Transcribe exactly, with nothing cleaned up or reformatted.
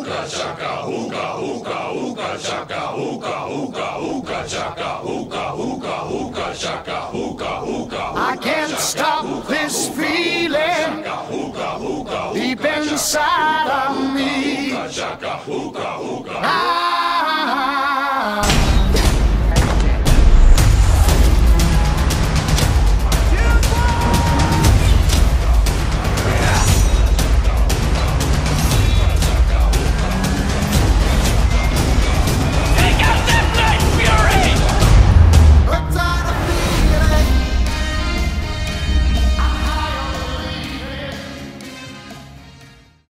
hookah chaka, hookah, hookah, hookah chaka, hookah, hookah, hookah chaka, hookah, hookah, hookah chaka, hookah, hookah. I can't stop this feeling deep inside of me.